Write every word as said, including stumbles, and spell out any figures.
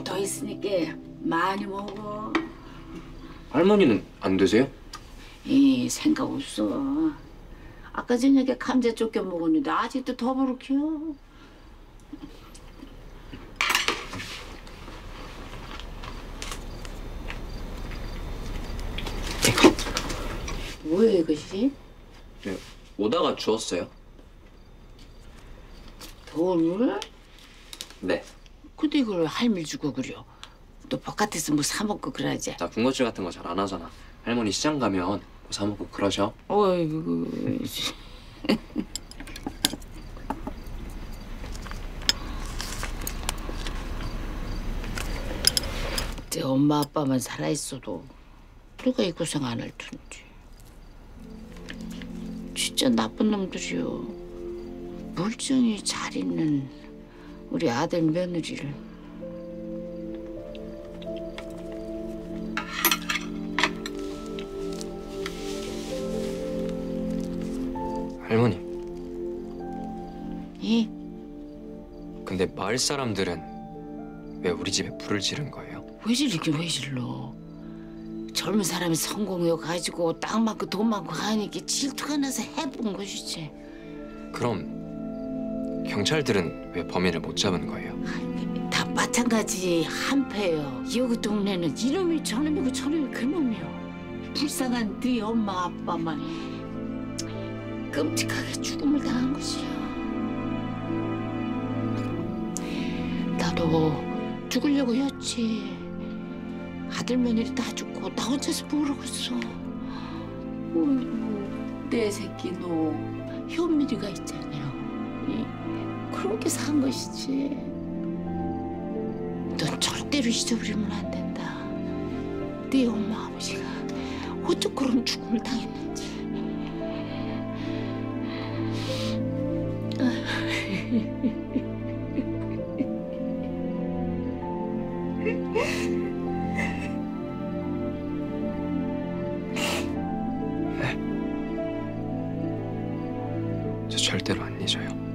더 있으니까 많이 먹어. 할머니는 안 드세요? 이 생각 없어. 아까 저녁에 감자 쫓겨 먹었는데 아직도 더 버럭혀. 뭐야 이것이? 네, 오다가 주웠어요. 돌? 네. 근데 이걸 할머니 주고 그려. 너 바깥에서 뭐 사 먹고 그러지? 나 군것질 같은 거 잘 안 하잖아. 할머니 시장 가면 뭐 사 먹고 그러셔. 어이구. 내 엄마 아빠만 살아있어도 누가 이 고생 안 할 텐지. 진짜 나쁜 놈들이요. 멀쩡히 잘 있는 우리 아들 며느리를. 할머니. 이? 근데 마을 사람들은 왜 우리 집에 불을 지른 거예요? 왜 지르긴 왜 질러? 젊은 사람이 성공해가지고 땅 많고 돈 많고 하니까 질투가 나서 해본 것이지. 그럼 경찰들은 왜 범인을 못 잡은 거예요? 다 마찬가지 한패요. 여기 동네는 이놈이 저놈이고 저놈이 그놈이요. 불쌍한 네 엄마 아빠만 끔찍하게 죽음을 당한 것이요. 나도 죽으려고 했지. 아들 며느리 다 죽고 나 혼자서 뭐라고 했어. 어이구, 내 새끼 너 현미리가 있잖아요. 이, 그렇게 산 것이지. 넌 절대로 잊어버리면 안 된다. 네 엄마 아버지가 어쩌 그런 죽음을 당했는지. 저 절대로 안 잊어요.